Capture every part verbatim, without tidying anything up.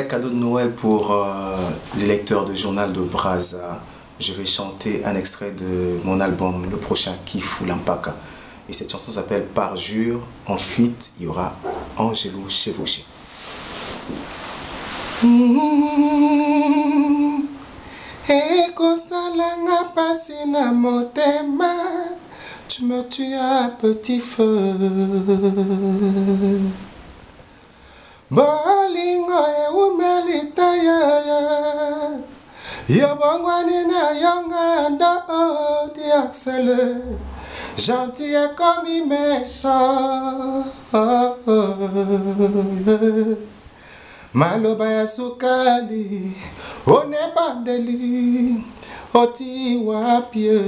cadeau de Noël pour euh, les lecteurs de Journal de Brazza. Je vais chanter un extrait de mon album, le prochain, Kifu Lampaka. Et cette chanson s'appelle Parjure. En feat, il y aura Angelo Chevauché. Et kosalanga pasi na motema, tu me tues à petit feu. Bolingo e umelita ya ya, yobongwani na yonga ndo di axele, gentil et comme méchant. Maloba ya sukali, one bandeli, oti wapie.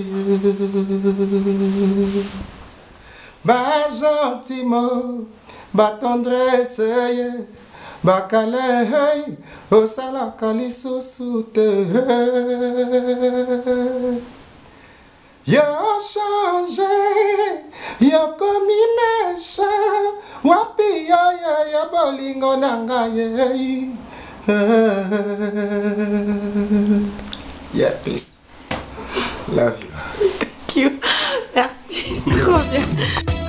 Ba gentiment, ba tendresse, ba calais, au salakali sousute. Yo changé, yo commis méchant, wapi yo yo yo bolingo nanga ye. Yeah, peace. Love you. Thank you. Merci. Trop bien.